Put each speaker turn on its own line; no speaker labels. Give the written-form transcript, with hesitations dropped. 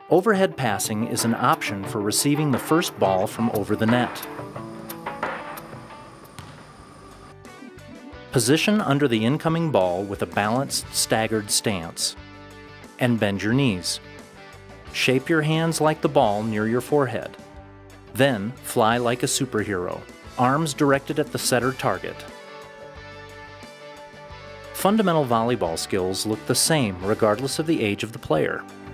Overhead passing is an option for receiving the first ball from over the net. Position under the incoming ball with a balanced, staggered stance. And bend your knees. Shape your hands like the ball near your forehead. Then fly like a superhero, arms directed at the setter target. Fundamental volleyball skills look the same regardless of the age of the player.